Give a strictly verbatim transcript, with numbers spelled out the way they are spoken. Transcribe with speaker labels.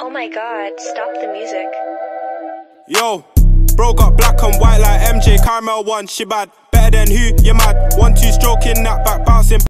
Speaker 1: Oh my god, stop the music.
Speaker 2: Yo, bro got black and white like M J, Caramel one, she bad. Better than who, you mad. One, two stroking that back bouncing.